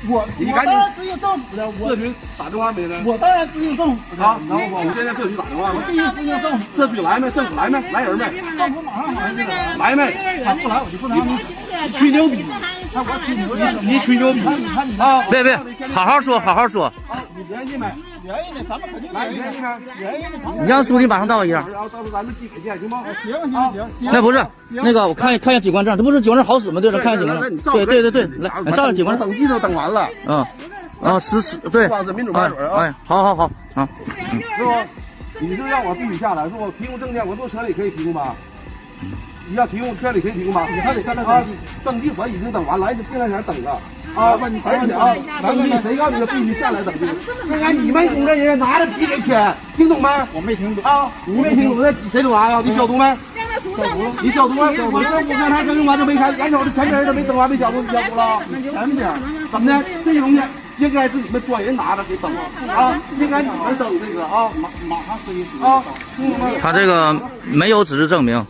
你赶紧是有政府的，社区打电话没呢？我当然是有政府的。好，然后我现在社区打电话了。第一是有政府，社区来没？政府来没？来人没？政府马上来。来没？他不来我就不能让你吹牛逼。你吹牛逼啊！ 别，好好说，好好说。 你联系没？联系呢，咱们肯定联系没？联系呢。 你让书记马上到一下。 然后到时候咱们寄给去，行吗？行。 那不是那个，我看一下警官证，这不是警官证好使吗？对了，看一下警官证。对，来，照着警官证。 登记都登完了。 对。 民主派出所啊。 哎，好啊。 是不？你是让我必须下来，是不？提供证件，我坐车里可以提供吧？你要提供车里可以提供吧？你还得上来登记，我已经等完了，就在那等着。而且啊，登记谁告诉你必须下来登记？看看你们公证人员拿着笔给签，听懂没？我没听懂啊，你没听懂，那笔谁都拿呀？你消毒没？你消毒没？我这五刚才刚用完就没开，眼瞅着全人都没登完，没消毒，你消毒了？怎么的？这些东西应该是你们专人拿着给登啊，应该你们登这个啊，马上施以啊，听懂吗？ 他这个没有纸质证明。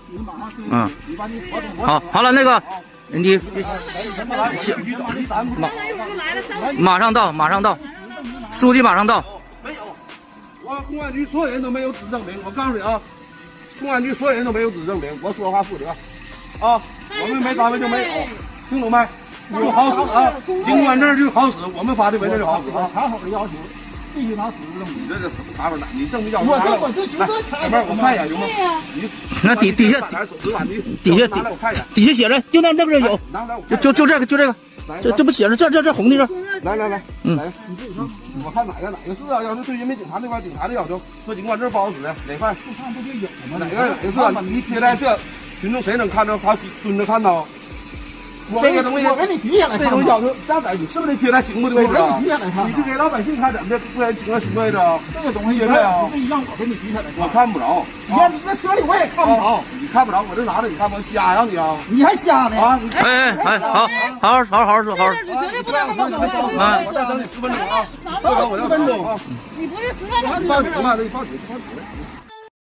好了，那个。你马上到，书记马上到。 没有，我公安局所有人都没有纸证明。我告诉你啊，公安局所有人都没有纸证明。我说话负责啊，我们没单位就没有，听懂没？就好使啊，警官证就好使，我们发的文件就好使啊。查口的要求必须拿纸质证明。你这是什么查法呢？你证明要求拿来。我这绝对查。妹儿，我看一眼行吗？你那底下写着，就那个有，就这个，这不写着这红的这。 来，你自己看，我看哪个是啊？要是对人民警察那块，警察的要求，说警官证不好使，哪块？上不就有吗？哪个是啊？你贴在这，群众谁能看着？他蹲着看到。这个东西我给你提下来，这种要求，家长你是不是得贴在醒目的位置啊？你就给老百姓看怎么的，不然停到醒位置啊？这个东西对啊，不一样，我给你提下来，我看不着。你看你这车里我也看不着，你看不着，我这拿着你看不着，瞎呀你啊？你还瞎呢啊？ 好好说，好。 你绝对不能这么走。 我再等你10分钟啊，我要10分钟啊。 你不是10分钟。 报警了，你报警。